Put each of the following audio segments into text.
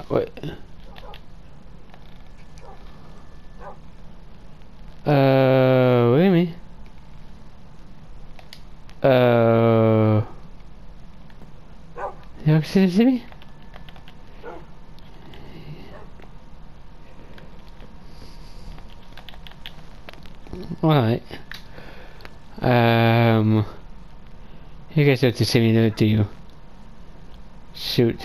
Wait. What do you mean? You see me? Alright. You guys have to see me, do you? Shoot.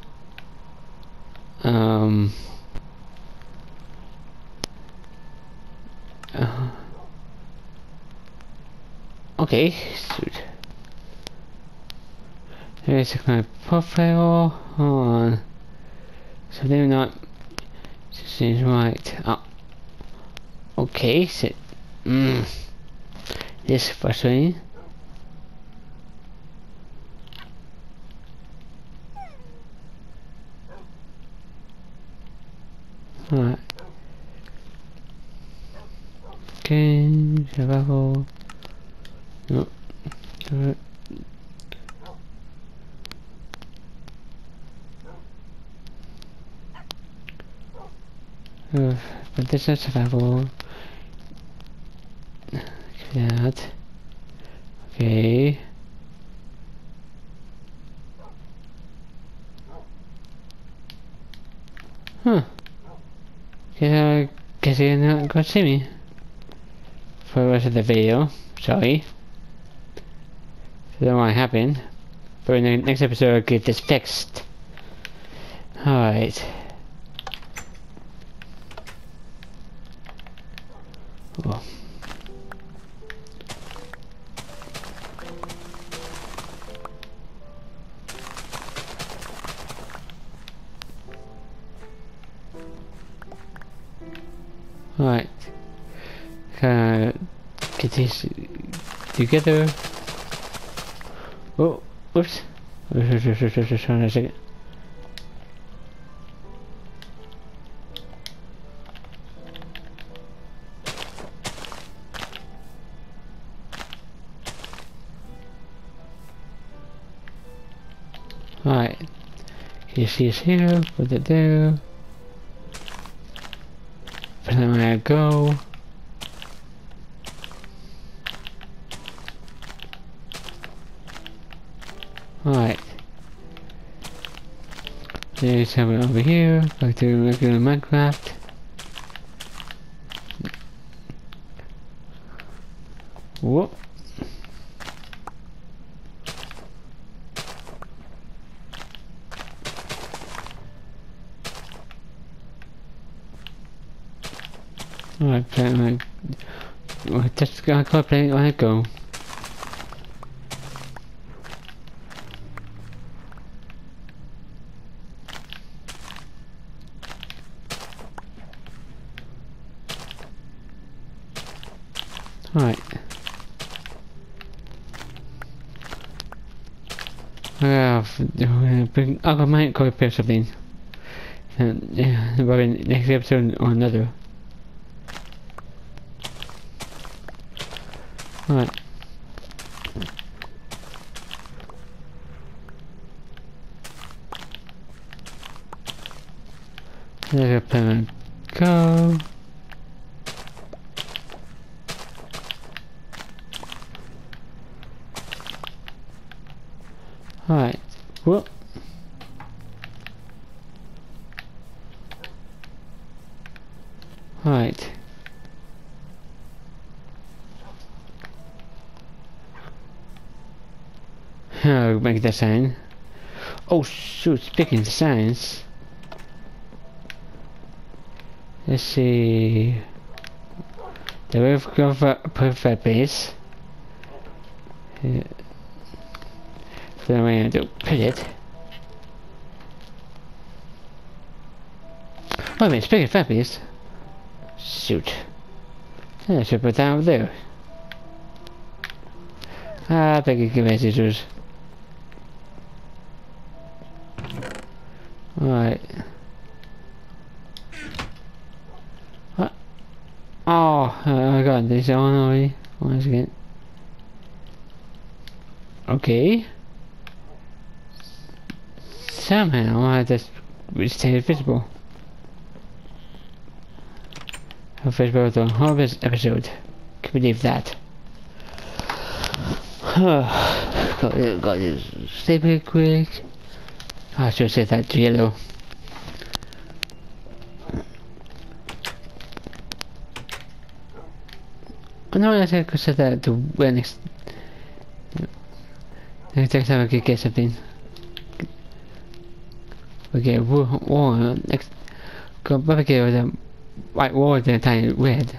Okay, shoot. There's my profile. Hold on. So they're not. Seems right. Oh. Okay, so. This is frustrating. Alright. Okay, survival. No. But this is survival. That. Okay. Huh. Guess you're not gonna see me for the rest of the video. Sorry. I don't know what happened. But in the next episode I'll get this fixed. Alright. Oh. Alright. Get these together. Oh, whoops. Hold on a second. Alright. You see us here, put it there. But then when I go. Alright. There's something over here, back to regular Minecraft. Whoop. Alright, play my... Just gotta play it when I go. Alright. I might go repair something. Probably next episode or another. Alright. There's a plan. Go. Alright. Whoop. Alright. I'll make that sign. Oh shoot, speaking of signs. Let's see. The roof perfect base. Then we're going to put it. Wait a minute, speaking of fabulous. Shoot. I should put that over there. I beg you, give me scissors. Alright. What? Oh, I got this on already. Once again. Okay. Somehow I just we stay visible. Visible the whole of this episode. Can you believe that? got this stay pretty quick. I should say that to yellow. I know I could set that to when next time I could get something. We get wall next. Go back here with a white wall and a tiny red.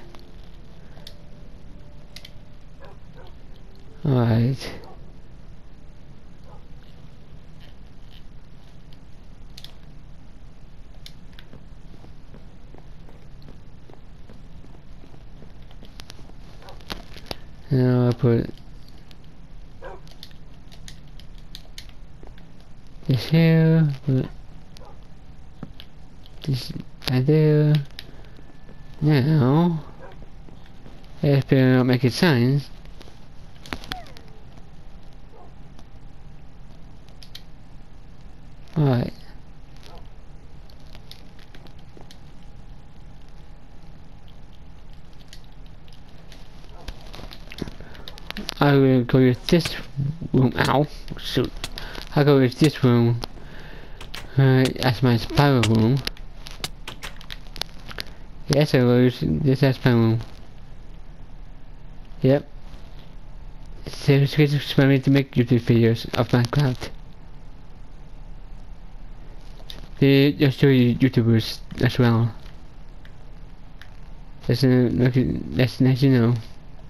Alright. Now I put this here, put this right there. Now, let's make it signs. Alright. I will go with this room. Ow, shoot. I'll go with this room as my spiral room. Yes, I will use this as my room. Yep. Seriously, for me to make YouTube videos of Minecraft. They'll show you YouTubers as well. That's nice to know.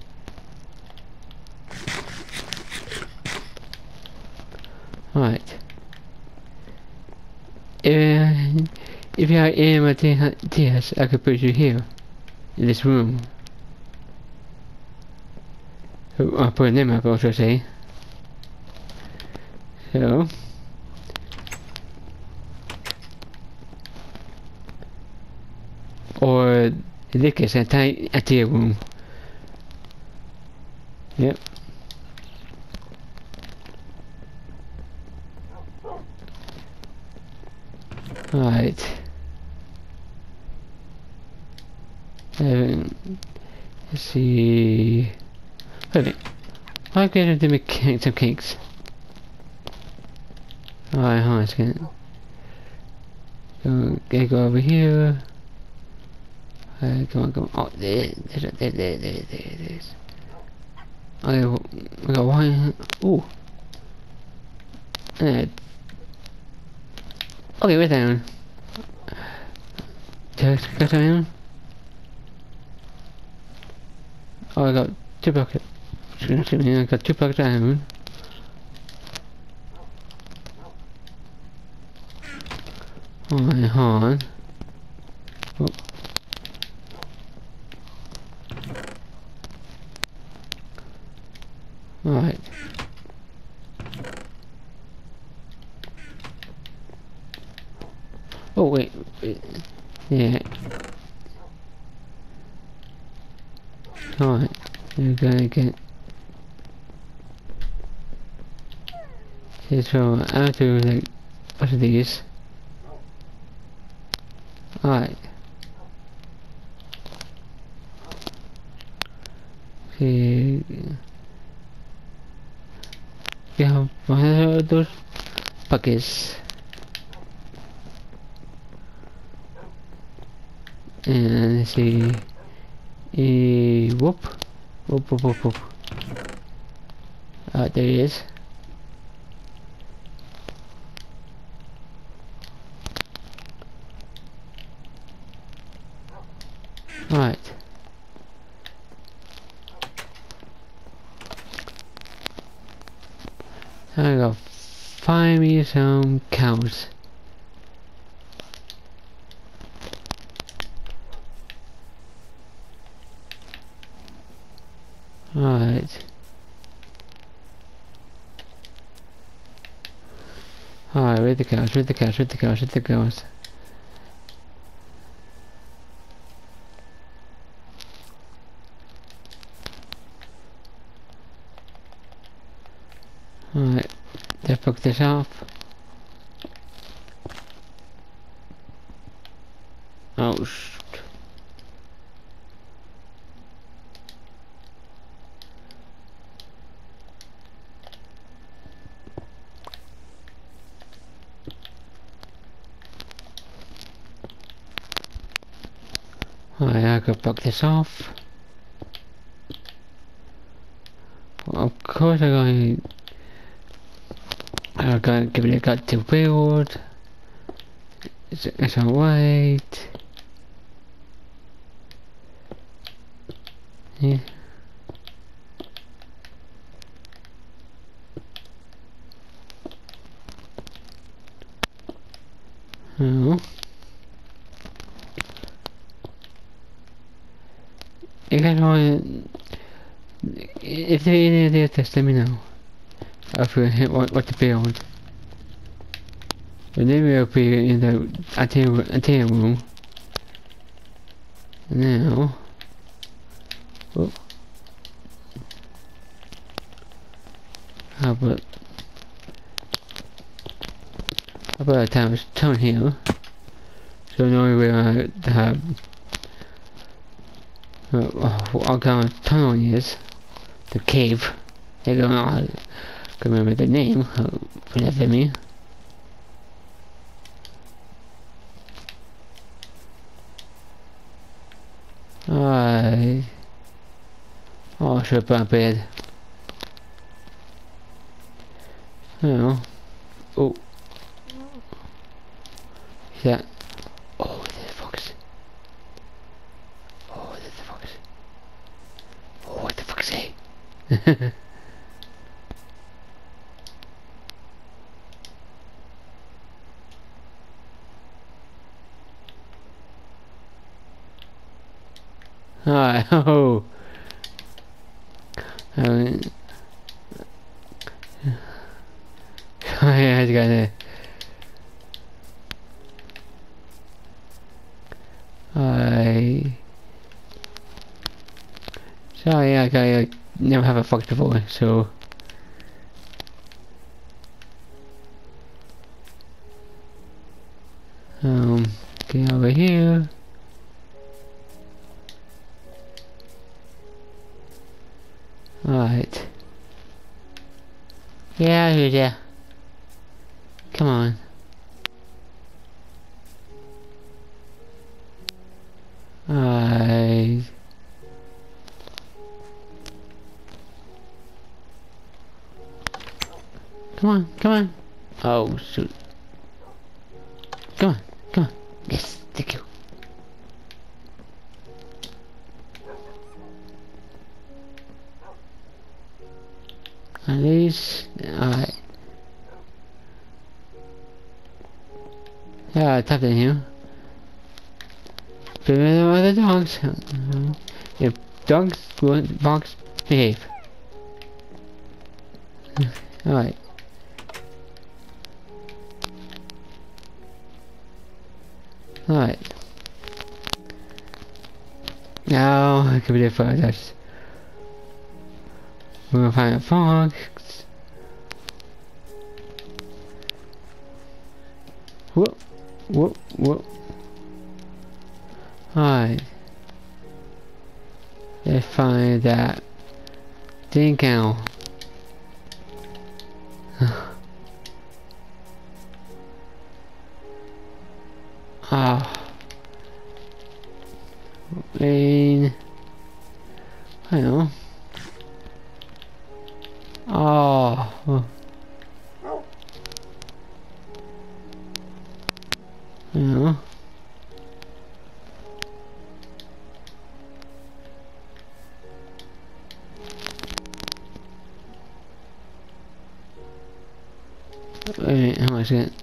Alright. If you are in my tears, I could put you here, in this room. So I'll put a name up also say. So. Or in this case, a tier room. Yep. Alright. Let's see. Okay. I'm going to make some cakes. Alright, hold on a second. Go over here. Come on. Oh, there. Okay, we got one. Ooh. Okay, we're down. Just go down. Oh, I got 2 buckets. I got 2 buckets down. Alright, hold on. Oh. Alright. Oh wait. Yeah. Alright. We're gonna get this from out to like what are these? Alright. See. Yeah, one of those buckets. And let's see. Whoop. There he is. Alright. I gotta find me some cows. Alright. Alright, where's the cows? Alright, let's book this off. Oh, alright, I could block this off. Well, of course I'm gonna give it a gut to build. It's alright. Yeah. Oh. You guys want, if there are any ideas, just let me know. If you what to build. And then we'll be in the antenna room. Now. Oh. How about a town here? So knowing where I have what kind of tunnel is. The cave. I don't know how to remember the name. Forgive me. Alright. Oh, I should have put bed. Oh. Oh. Is that? Oh, there's a fox. Oh, there's a fox. Oh, what the fuck say? Alright, oh. I just gotta. Sorry, I never have a fox before, so. Get over here. Alright. Yeah. Come on. Alright. Come on. Oh, shoot. Come on. Yes, thank you. At least, alright. Yeah, I tapped in here. Remember the dogs. If dogs want box, behave. Alright. Alright. Now I could be there for us. We're gonna find a fox. Whoop. Alright. Let's find that dang cow. Lane. I know. Oh. I know. Wait, how much is it?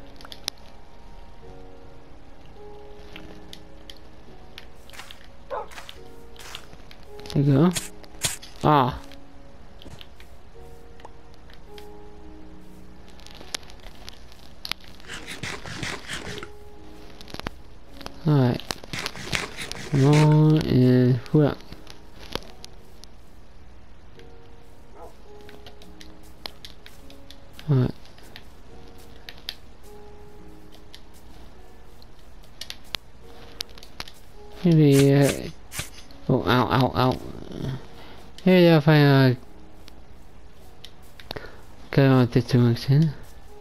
There you go. Ah. Alright. More and pull up. Alright. Maybe, oh, ow, ow, ow. Maybe if I, go on this direction.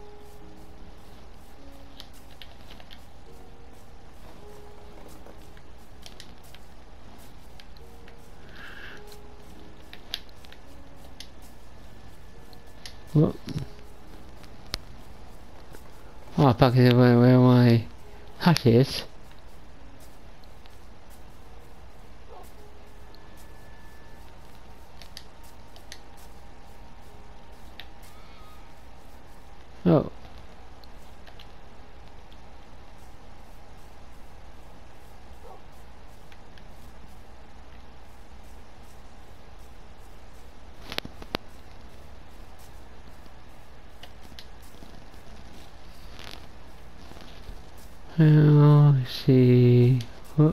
Whoop. Oh, back to where my hat is. Oh. Oh, let's see. What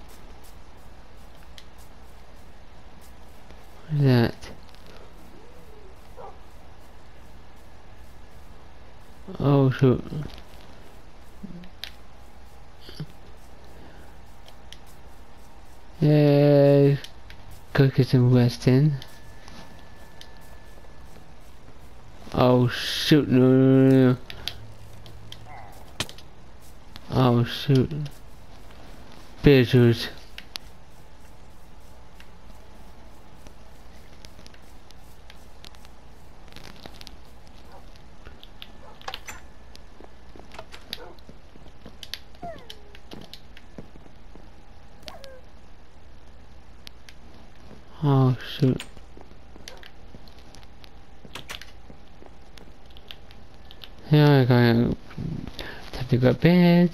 is that? Oh, shoot. Go get some rest in. Oh, shoot. No, no, no, no. Oh, shoot. Beetlejuice. Oh, shoot. Here I go. Time to go to bed.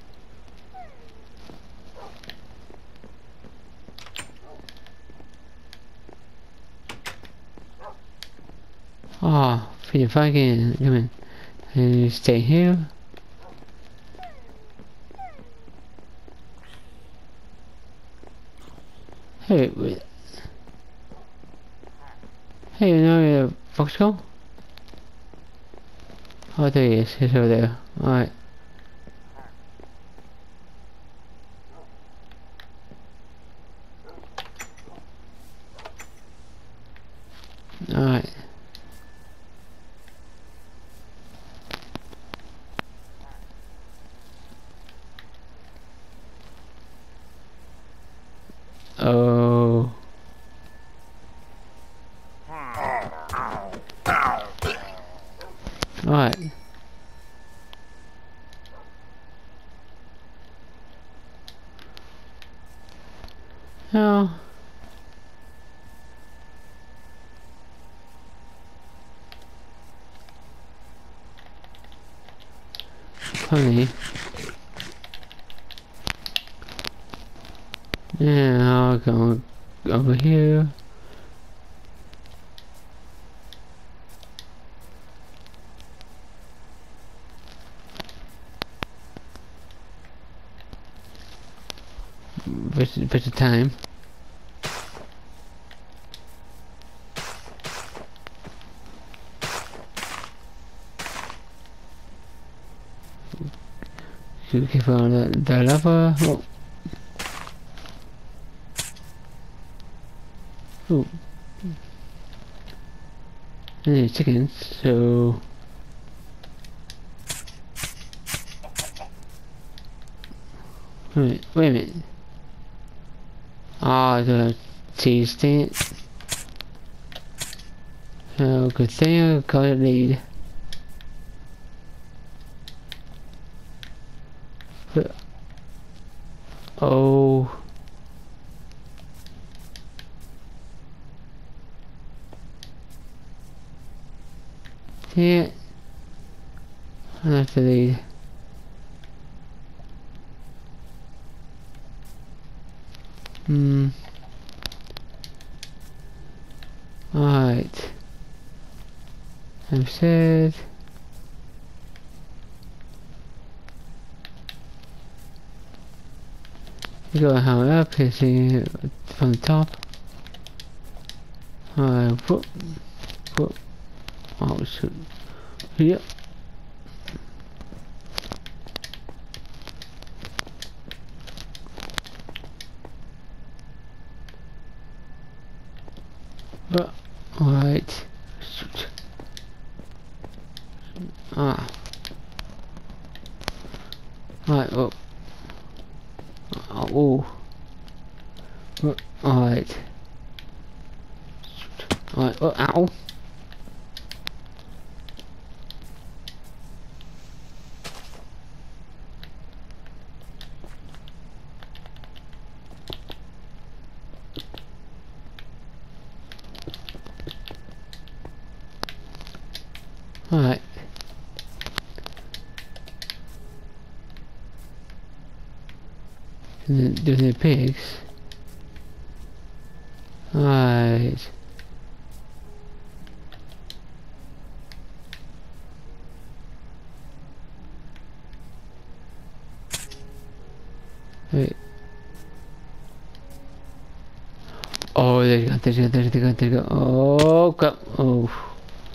Oh, feed the again. Come on. And stay here. Hey, wait. Hey, you know where the fox go? Oh, there he is. He's over there. Alright. Alright. Oh. Alright. Oh. Funny. Yeah, I'll go over here. Bit of time. Should keep on the lava. Oh. Oh. Any chickens, so wait a minute. Ah, the cheese stand. Oh, good thing I got it lead. But, oh. Yeah. I have to lead. Alright. I'm sad. You go high up here, see from the top. Alright, whoop, whoop. Oh shoot. Yep. Alright. Shoot. Ah. Alright, oh. Oh. Alright. Alright, oh, ow. Alright. Do the pigs? Alright. Wait. Oh, there you go, there you go, there you go, there you go. Oh, God. Oh.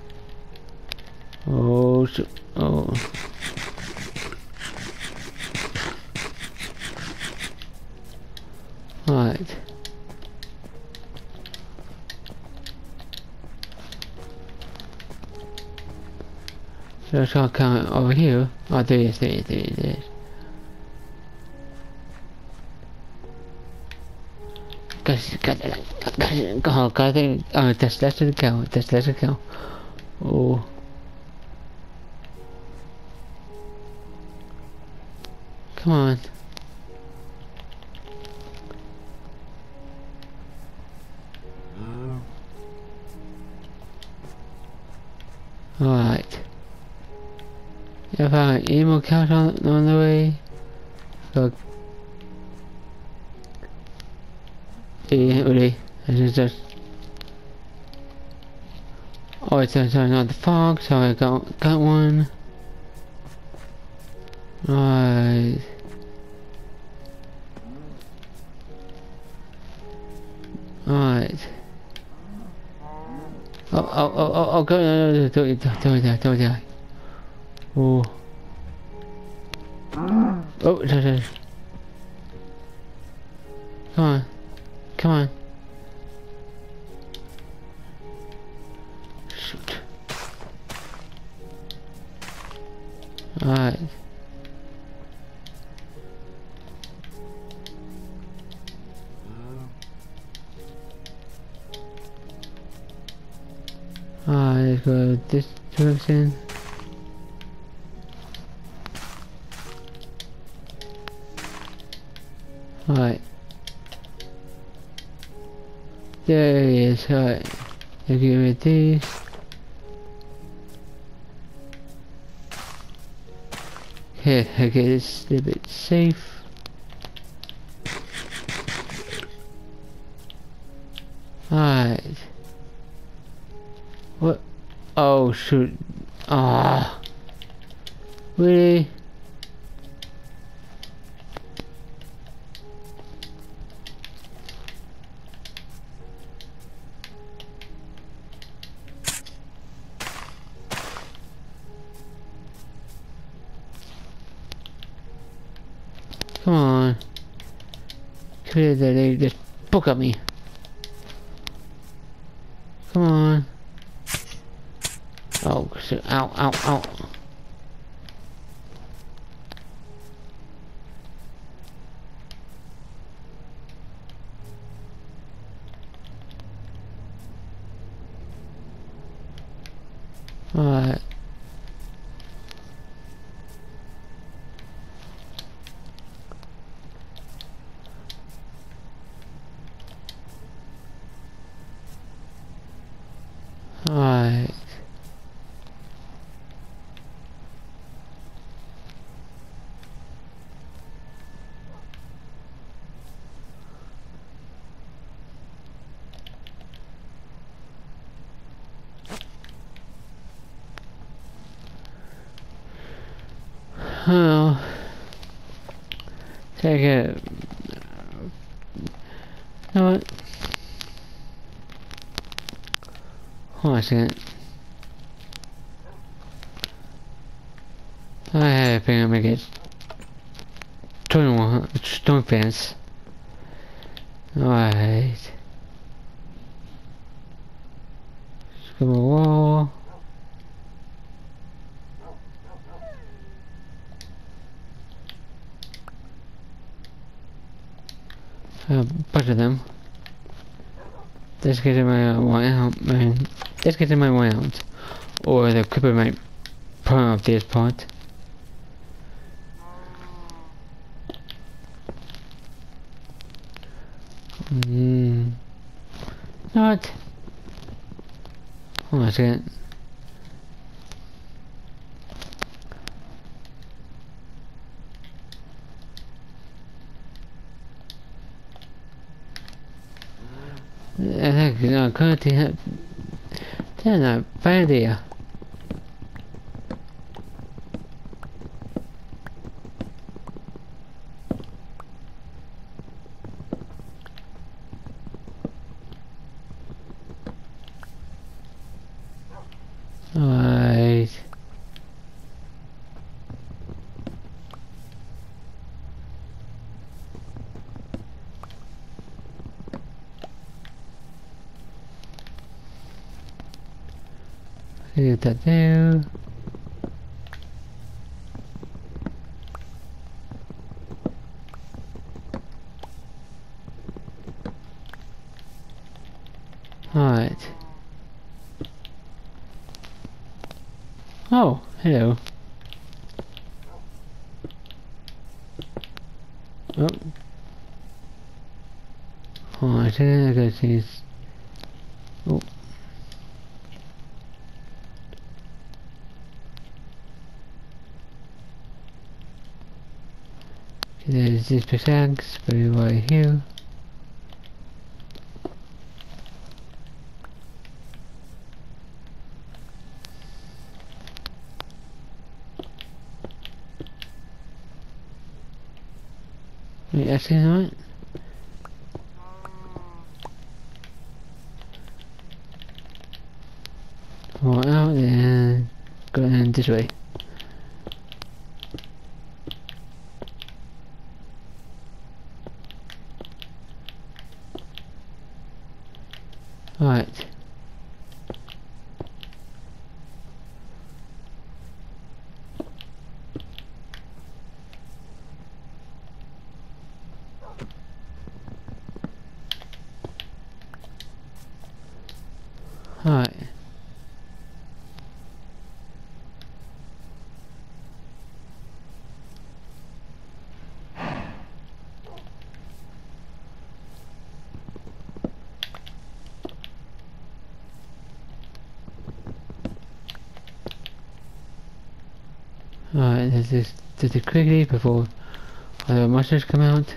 Oh, shit. Oh. Right. So I can't come over here. Oh, there it is, there it is, there it is. Oh, that's the cow. That's the cow. Oh. Come on. Alright. If I any more cows on the way, so yeah, really, it's just. Oh, it's not the fox. So I got one. Right. Right. Oh, go, no, don't die. Oh. Oh, sorry. Come on. Shoot. Alright. Let's go this direction. Alright. There he is, alright. Let's get rid of these. Okay, this a little bit safe. Alright. What? Oh shoot. Ah. Really? Come on. Clear that they just poke at me. Come on. Oh shit. Ow. Alright. Alright. Oh. Take it. You know what? Hold on a second. I think I'm gonna get 21 stone fence. Alright. Come on, wall. A bunch of them. Let's get in my way out, man. Let's get in my way out. Or the creeper might pull off this part. Not. Hold on a second. That's not a bad idea. Alright. Get that there. Alright. Oh, hello. Oh. Alright, I gotta see this. Oh. There's this pickaxe, right here. Wait, actually, you know what? Go out and go in this way. Alright. Alright. Alright, there's it quickly before other monsters come out.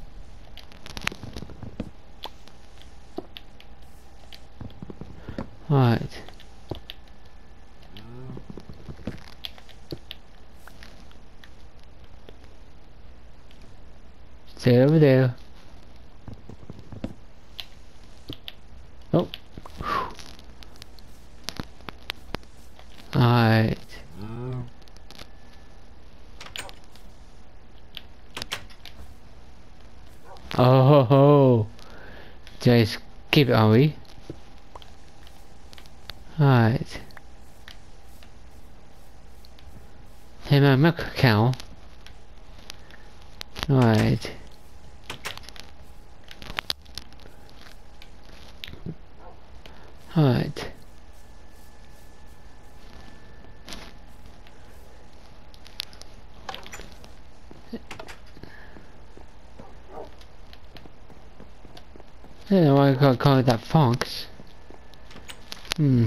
Alright. Stay over there. Oh. Alright. Oh ho ho. Just keep it, are we? Alright. Hey, my milk cow. Alright. Alright. I don't know why I got called that fox. I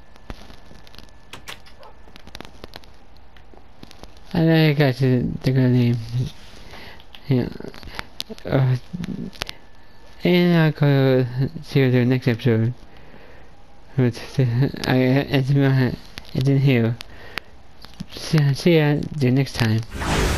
know you guys are the good name. Yeah. And I'll go see you in the next episode. But I didn't hear. See ya the next time.